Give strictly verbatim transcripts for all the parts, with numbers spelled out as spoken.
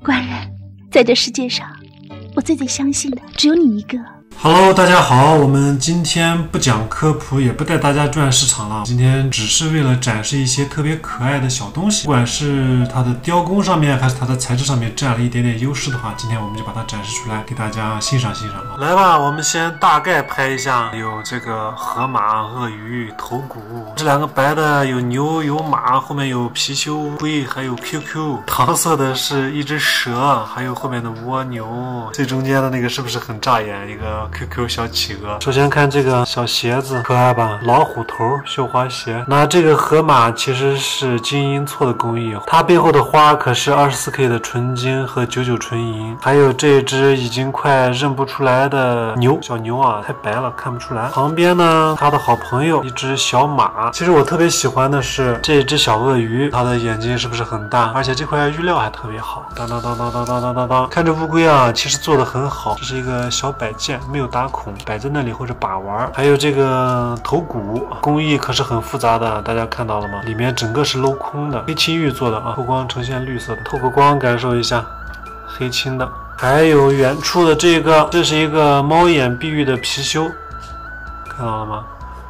官人，在这世界上，我最最相信的只有你一个。 Hello， 大家好，我们今天不讲科普，也不带大家转市场了。今天只是为了展示一些特别可爱的小东西，不管是它的雕工上面，还是它的材质上面占了一点点优势的话，今天我们就把它展示出来，给大家欣赏欣赏啊。来吧，我们先大概拍一下，有这个河马、鳄鱼、头骨，这两个白的有牛有马，后面有貔貅、龟，还有 Q Q， 糖色的是一只蛇，还有后面的蜗牛，最中间的那个是不是很扎眼？一个 Q Q 小企鹅。首先看这个小鞋子，可爱吧？老虎头绣花鞋。那这个河马其实是金银错的工艺，它背后的花可是 二十四 K 的纯金和九九纯银。还有这只已经快认不出来的牛，小牛啊，太白了看不出来。旁边呢，它的好朋友一只小马。其实我特别喜欢的是这只小鳄鱼，它的眼睛是不是很大？而且这块玉料还特别好。当当当当当当当当当，看着乌龟啊，其实做的很好，这是一个小摆件，没有打孔，摆在那里或者把玩。还有这个头骨工艺可是很复杂的，大家看到了吗？里面整个是镂空的，黑青玉做的啊，透光呈现绿色的，透个光感受一下，黑青的。还有远处的这个，这是一个猫眼碧玉的貔貅，看到了吗？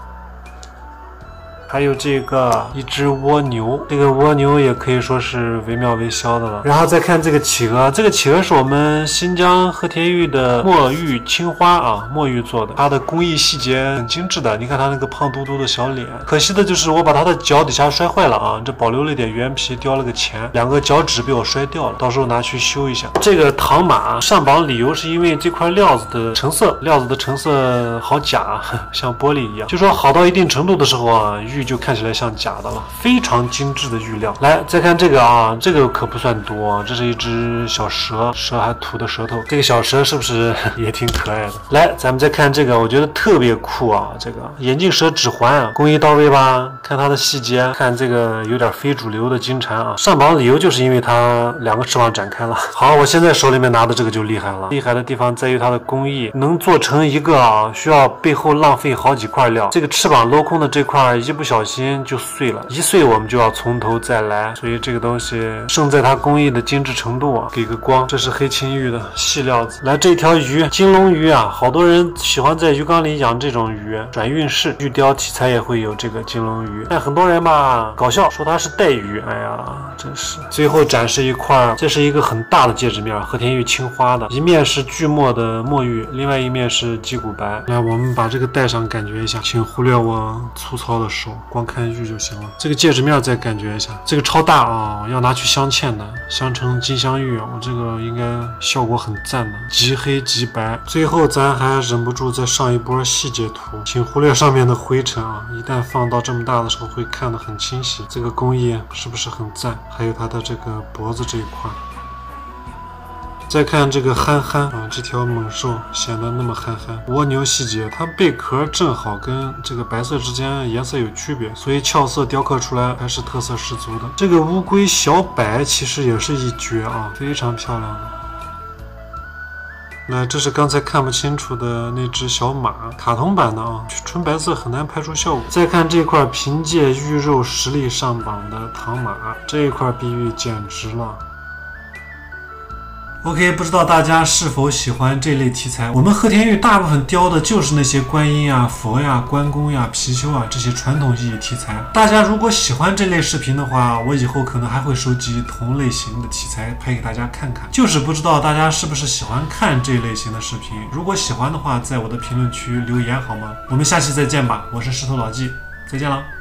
还有这个一只蜗牛，这个蜗牛也可以说是惟妙惟肖的了。然后再看这个企鹅，这个企鹅是我们新疆和田玉的墨玉青花啊，墨玉做的，它的工艺细节很精致的。你看它那个胖嘟嘟的小脸，可惜的就是我把它的脚底下摔坏了啊，这保留了一点原皮，雕了个钱，两个脚趾被我摔掉了，到时候拿去修一下。这个唐马上榜理由是因为这块料子的成色，料子的成色好假，像玻璃一样，就说好到一定程度的时候啊，玉就看起来像假的了，非常精致的玉料。来，再看这个啊，这个可不算多，这是一只小蛇，蛇还吐的舌头。这个小蛇是不是也挺可爱的？来，咱们再看这个，我觉得特别酷啊！这个眼镜蛇指环啊，工艺到位吧？看它的细节，看这个有点非主流的金蝉啊。上榜理由就是因为它两个翅膀展开了。好，我现在手里面拿的这个就厉害了，厉害的地方在于它的工艺，能做成一个啊，需要背后浪费好几块料。这个翅膀镂空的这块一不小心就碎了，一碎我们就要从头再来，所以这个东西胜在它工艺的精致程度啊。给个光，这是黑青玉的细料子。来，这条鱼金龙鱼啊，好多人喜欢在鱼缸里养这种鱼，转运式玉雕题材也会有这个金龙鱼，但很多人吧搞笑说它是带鱼，哎呀，真是。最后展示一块，这是一个很大的戒指面，和田玉青花的，一面是巨墨的墨玉，另外一面是鸡骨白。来，我们把这个戴上感觉一下，请忽略我粗糙的手，光看玉就行了。这个戒指面再感觉一下，这个超大啊，要拿去镶嵌的，镶成金镶玉，我这个应该效果很赞的，极黑极白。最后咱还忍不住再上一波细节图，请忽略上面的灰尘啊，一旦放到这么大的时候会看得很清晰。这个工艺是不是很赞？还有它的这个脖子这一块。再看这个憨憨啊，这条猛兽显得那么憨憨。蜗牛细节，它贝壳正好跟这个白色之间颜色有区别，所以俏色雕刻出来还是特色十足的。这个乌龟小摆其实也是一绝啊，非常漂亮的。那这是刚才看不清楚的那只小马，卡通版的啊，纯白色很难拍出效果。再看这块凭借玉肉实力上榜的唐马，这一块碧玉简直了。OK， 不知道大家是否喜欢这类题材？我们和田玉大部分雕的就是那些观音啊、佛呀、关公呀、貔貅啊这些传统意义题材。大家如果喜欢这类视频的话，我以后可能还会收集同类型的题材拍给大家看看。就是不知道大家是不是喜欢看这类型的视频？如果喜欢的话，在我的评论区留言好吗？我们下期再见吧，我是石头老纪，再见了。